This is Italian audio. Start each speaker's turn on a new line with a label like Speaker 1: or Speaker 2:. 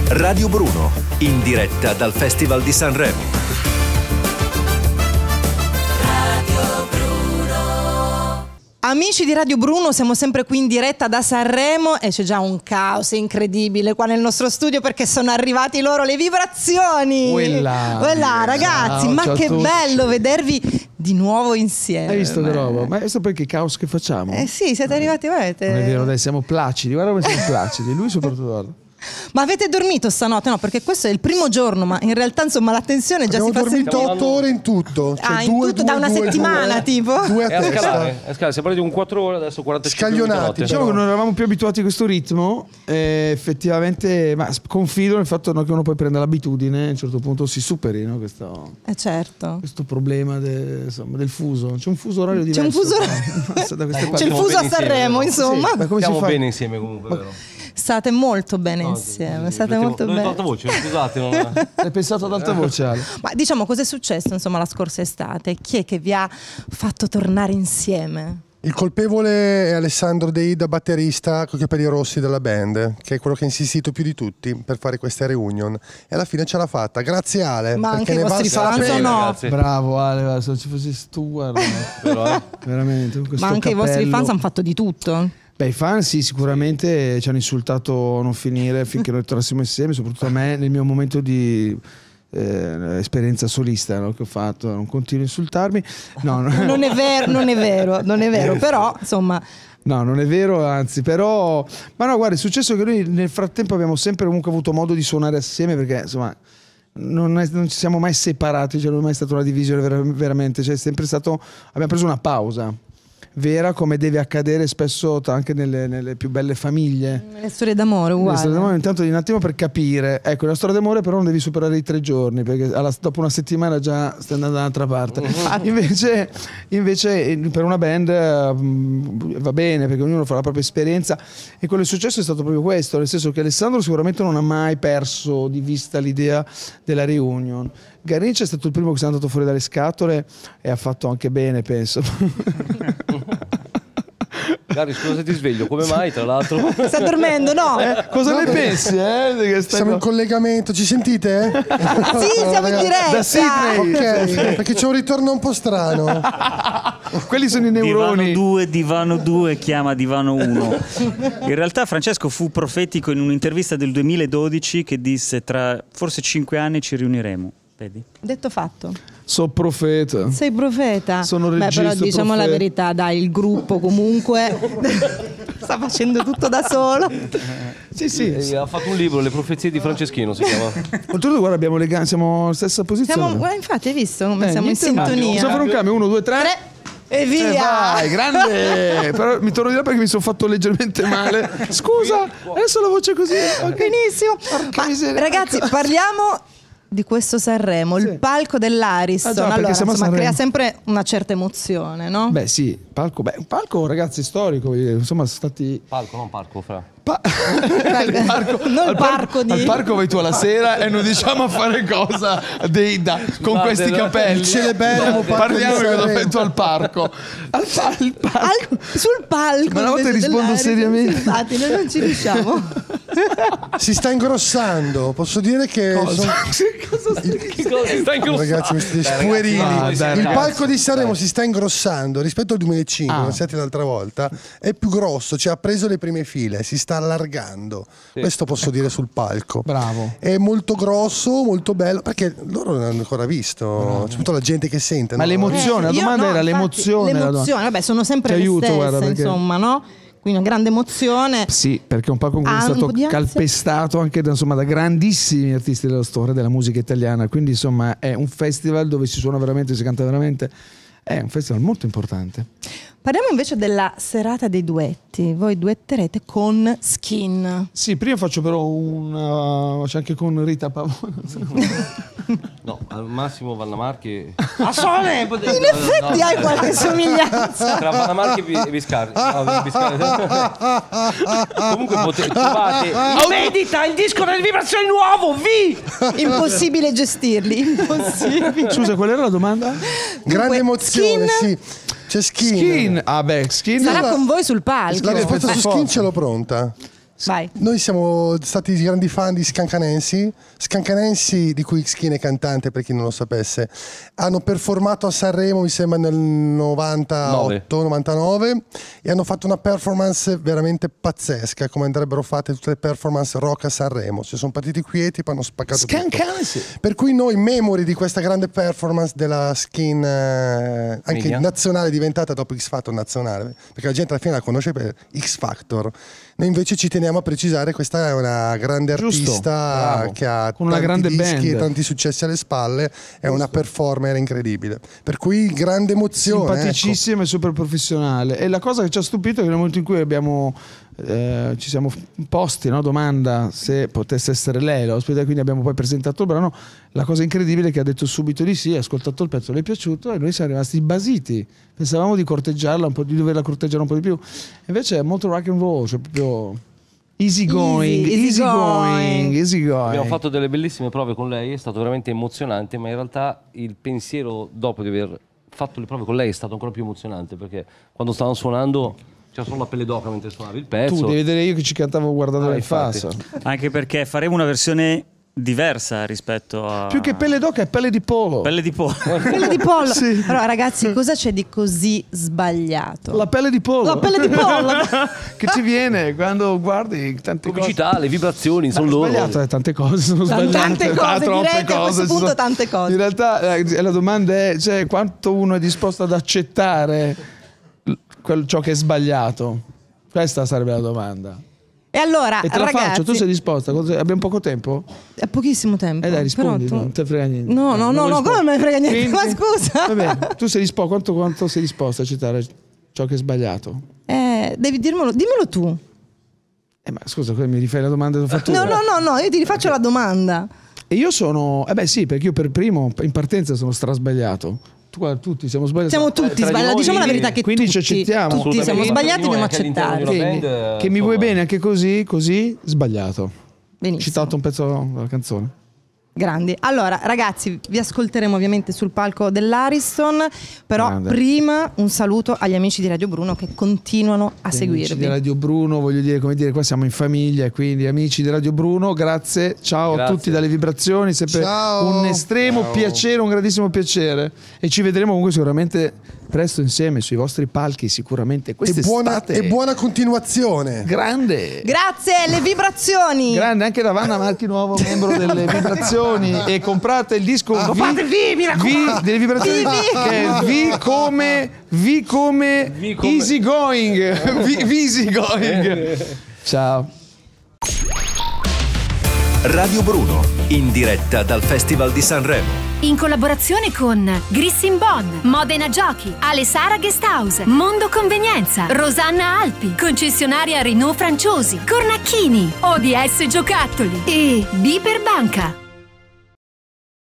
Speaker 1: Radio Bruno, in diretta dal Festival di Sanremo.
Speaker 2: Amici di Radio Bruno, siamo sempre qui in diretta da Sanremo e c'è già un caos incredibile qua nel nostro studio perché sono arrivati loro le vibrazioni. Quella, ragazzi, ciao, ma ciao che bello vedervi di nuovo insieme.
Speaker 3: Hai visto che roba? Ma adesso perché caos che facciamo?
Speaker 2: Sì, siete arrivati, vedete.
Speaker 3: Non è vero, dai, siamo placidi, guarda come siamo placidi, lui soprattutto.
Speaker 2: Ma avete dormito stanotte? No, perché questo è il primo giorno, ma in realtà insomma la tensione già si fa sentire.
Speaker 4: Abbiamo dormito 8 ore in tutto. Cioè
Speaker 2: in tutto da una settimana tipo?
Speaker 5: È a scalare, siamo partiti con 4 ore, adesso 45
Speaker 4: scaglionati.
Speaker 3: Diciamo che non eravamo più abituati a questo ritmo effettivamente, ma confido nel fatto che uno poi prenda l'abitudine, a un certo punto si superi, no? Questo problema del fuso. C'è un fuso orario diverso.
Speaker 2: C'è un fuso orario. C'è il fuso a Sanremo, insomma.
Speaker 5: Sì, come stiamo bene insieme comunque, vero?
Speaker 2: State molto bene insieme, state molto bene.
Speaker 5: Ad alta voce, scusate, non...
Speaker 3: Hai pensato ad alta voce, Ale?
Speaker 2: Ma diciamo, cosa è successo insomma la scorsa estate? Chi è che vi ha fatto tornare insieme?
Speaker 4: Il colpevole è Alessandro Deida, batterista con i capelli rossi della band, che è quello che ha insistito più di tutti per fare queste reunion, e alla fine ce l'ha fatta. Grazie Ale.
Speaker 2: Ma anche i vostri fans o no?
Speaker 3: Bravo Ale, se ci fossi tu, guarda. Veramente.
Speaker 2: Ma anche i vostri fans hanno fatto di tutto.
Speaker 3: Beh, i fan sì, sicuramente ci hanno insultato a non finire finché noi tornassimo insieme, soprattutto a me nel mio momento di esperienza solista, no, che ho fatto. Non continuo a insultarmi. No.
Speaker 2: Non è vero, però insomma.
Speaker 3: No, non è vero, anzi, però. Ma no, guarda, è successo che noi nel frattempo abbiamo sempre comunque avuto modo di suonare assieme, perché insomma non ci siamo mai separati, cioè non è mai stata una divisione veramente, cioè è sempre stato. Abbiamo preso una pausa vera, come deve accadere spesso anche nelle più belle famiglie.
Speaker 2: Le storie d'amore uguali.
Speaker 3: Le storie d'amore, intanto un attimo per capire. Ecco, la storia d'amore però non devi superare i 3 giorni, perché dopo una settimana già stai andando dall'altra parte. Invece per una band va bene, perché ognuno fa la propria esperienza, e quello che è successo è stato proprio questo, nel senso che Alessandro sicuramente non ha mai perso di vista l'idea della reunion. Garnice è stato il primo che si è andato fuori dalle scatole e ha fatto anche bene, penso.
Speaker 5: Gary, scusa se ti sveglio, come mai tra l'altro?
Speaker 2: Sta dormendo, no?
Speaker 3: Cosa ne pensi?
Speaker 4: Siamo in collegamento, ci sentite?
Speaker 2: Sì, siamo in diretta.
Speaker 3: Da Sydney.
Speaker 4: Ok, perché c'è un ritorno un po' strano.
Speaker 3: Quelli sono i neuroni.
Speaker 6: Divano 2 chiama Divano 1. In realtà Francesco fu profetico in un'intervista del 2012 che disse: tra forse 5 anni ci riuniremo. Vedi?
Speaker 2: Detto fatto.
Speaker 3: Sono profeta.
Speaker 2: Sei profeta.
Speaker 3: Sono regista.
Speaker 2: Però diciamo la verità, dai, il gruppo comunque sta facendo tutto da solo.
Speaker 3: Sì.
Speaker 5: Ha fatto un libro, Le profezie di Franceschino si chiama.
Speaker 3: Oltretutto guarda, abbiamo siamo alla stessa posizione.
Speaker 2: Infatti hai visto come siamo in sintonia.
Speaker 3: Possiamo fare un cambio? 1, 2, 3
Speaker 2: e via!
Speaker 3: Vai, grande! Però mi torno di là perché mi sono fatto leggermente male. Scusa, adesso la voce così.
Speaker 2: Benissimo. Ragazzi, parliamo di questo Sanremo, il palco dell'Ariston. Allora, insomma, crea sempre una certa emozione, no?
Speaker 3: Beh, sì, un palco, ragazzi, storico. Insomma, sono stati.
Speaker 5: Palco, non parco, fra.
Speaker 3: Al parco vai tu alla sera e non diciamo a fare cosa con questi capelli. Parliamo di cosa fai tu al parco.
Speaker 2: Sul palco.
Speaker 3: Ma una volta rispondo seriamente.
Speaker 2: Infatti, noi non ci riusciamo.
Speaker 4: Si sta ingrossando. Posso dire che
Speaker 3: cosa
Speaker 5: si sta ingrossando?
Speaker 4: Ragazzi, mi siete spuerini. Il palco di Sanremo si sta ingrossando rispetto al 2005, non siete l'altra volta. È più grosso, cioè ha preso le prime file, si sta allargando. Questo posso dire sul palco.
Speaker 3: Bravo.
Speaker 4: È molto grosso, molto bello, perché loro non hanno ancora visto, c'è tutta la gente che sente.
Speaker 3: Ma l'emozione, la domanda era l'emozione.
Speaker 2: L'emozione, vabbè, sono sempre le stesse, insomma, no? Quindi una grande emozione.
Speaker 3: Sì, perché è un palco che è stato calpestato anche da grandissimi artisti della storia della musica italiana. Quindi insomma è un festival dove si suona veramente, si canta veramente. È un festival molto importante.
Speaker 2: Parliamo invece della serata dei duetti. Voi duetterete con Skin.
Speaker 3: Sì, prima faccio però c'è anche con Rita Pavone.
Speaker 5: No, al massimo Vanna Marchi.
Speaker 2: A sole! In effetti hai qualche somiglianza
Speaker 5: tra Vanna Marchi e Viscardi. Comunque trovate
Speaker 7: Medita, il disco delle vibrazioni nuovo,
Speaker 2: Impossibile gestirli, impossibile.
Speaker 3: Scusa, qual era la domanda?
Speaker 4: Grande emozione, sì. C'è Skin.
Speaker 3: Skin. Skin.
Speaker 2: Sarà con voi sul palco.
Speaker 4: La risposta su Skin ce l'ho pronta.
Speaker 2: Vai.
Speaker 4: Noi siamo stati grandi fan di Scancanensi, di cui X-Kin è cantante, per chi non lo sapesse. Hanno performato a Sanremo, mi sembra nel 98-99, e hanno fatto una performance veramente pazzesca, come andrebbero fatte tutte le performance rock a Sanremo. Cioè, sono partiti quieti, poi hanno spaccato
Speaker 3: Scancanensi.
Speaker 4: tutto. Per cui noi, memori di questa grande performance della Skin, anche nazionale, diventata dopo X Factor nazionale, perché la gente alla fine la conosce per X Factor. Noi invece ci teniamo a precisare, questa è una grande artista che ha
Speaker 3: con una grande
Speaker 4: dischi
Speaker 3: band,
Speaker 4: e tanti successi alle spalle, è una performer incredibile, per cui grande emozione,
Speaker 3: simpaticissima, e super professionale. E la cosa che ci ha stupito è che nel momento in cui ci siamo posti domanda se potesse essere lei l'ospite, quindi abbiamo poi presentato il brano, la cosa incredibile è che ha detto subito di sì, ha ascoltato il pezzo, le è piaciuto e noi siamo rimasti basiti, pensavamo di corteggiarla un po', di doverla corteggiare un po' di più, invece è molto rock and roll, cioè proprio easy going.
Speaker 5: Abbiamo fatto delle bellissime prove con lei, è stato veramente emozionante, ma in realtà il pensiero dopo di aver fatto le prove con lei è stato ancora più emozionante, perché quando stavano suonando c'era solo la pelle d'oca mentre suonavi il pezzo.
Speaker 3: Tu devi vedere io che ci cantavo guardando in faccia.
Speaker 6: Anche perché faremo una versione diversa rispetto a...
Speaker 3: Più che pelle d'oca è pelle di pollo.
Speaker 6: Pelle di pollo.
Speaker 2: Pelle di pollo.
Speaker 3: Sì.
Speaker 2: Allora ragazzi, cosa c'è di così sbagliato?
Speaker 3: La pelle di pollo.
Speaker 2: La pelle di pollo.
Speaker 3: Che ti viene quando guardi tante
Speaker 5: pubblicità, le vibrazioni, sono loro.
Speaker 3: Sbagliato, tante cose sono sbagliate.
Speaker 2: Tante cose, direi che a questo punto tante cose.
Speaker 3: In realtà la domanda è, cioè, quanto uno è disposto ad accettare ciò che è sbagliato. Questa sarebbe la domanda.
Speaker 2: E allora,
Speaker 3: e te la
Speaker 2: ragazzi,
Speaker 3: faccio, tu sei disposta? Abbiamo poco tempo?
Speaker 2: È pochissimo tempo.
Speaker 3: Dai, rispondi,
Speaker 2: però
Speaker 3: non te frega niente.
Speaker 2: No, come me ne frega niente?
Speaker 3: Quindi,
Speaker 2: ma scusa.
Speaker 3: Va bene, tu sei disposto, quanto sei disposta a accettare ciò che è sbagliato?
Speaker 2: Devi dimmelo tu.
Speaker 3: Ma scusa, mi rifai la domanda che ho fatto?
Speaker 2: No, io ti rifaccio la domanda.
Speaker 3: E io sono... sì, perché io per primo, in partenza, sono strasbagliato. Tutti siamo sbagliati.
Speaker 2: Siamo tutti sbagliati. Diciamo la verità che
Speaker 3: quindi ci accettiamo.
Speaker 2: Tutti siamo sbagliati, dobbiamo accettare.
Speaker 3: Che mi vuoi bene anche così, sbagliato.
Speaker 2: Benissimo.
Speaker 3: Citato un pezzo della canzone.
Speaker 2: Grandi. Allora, ragazzi, vi ascolteremo ovviamente sul palco dell'Ariston, però prima un saluto agli amici di Radio Bruno che continuano a seguirvi.
Speaker 3: Amici di Radio Bruno, voglio dire, come dire, qua siamo in famiglia, quindi amici di Radio Bruno, grazie, ciao a tutti dalle vibrazioni, sempre un estremo piacere, un grandissimo piacere, e ci vedremo comunque sicuramente presto insieme sui vostri palchi, sicuramente quest'estate.
Speaker 4: E buona continuazione.
Speaker 3: Grande.
Speaker 2: Grazie, le vibrazioni.
Speaker 3: Grande, anche da Vanna Marchi, nuovo membro delle vibrazioni, e comprate il disco delle vibrazioni, che è V come easy going. Easy going. Ciao.
Speaker 1: Radio Bruno, in diretta dal Festival di Sanremo.
Speaker 8: In collaborazione con Grissin Bon, Modena Giochi, Alessara Guesthouse, Mondo Convenienza, Rosanna Alpi, concessionaria Renault Franciosi, Cornacchini, ODS Giocattoli e Biper Banca.